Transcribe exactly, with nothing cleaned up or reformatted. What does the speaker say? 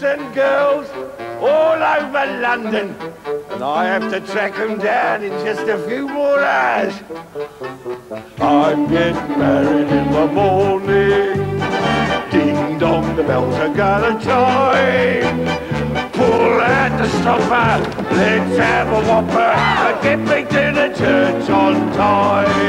and girls all over London, and I have to track them down in just a few more hours. I'm getting married in the morning. Ding dong, the bells are gonna chime. Pull out the stopper, let's have a whopper, and get me to the church on time.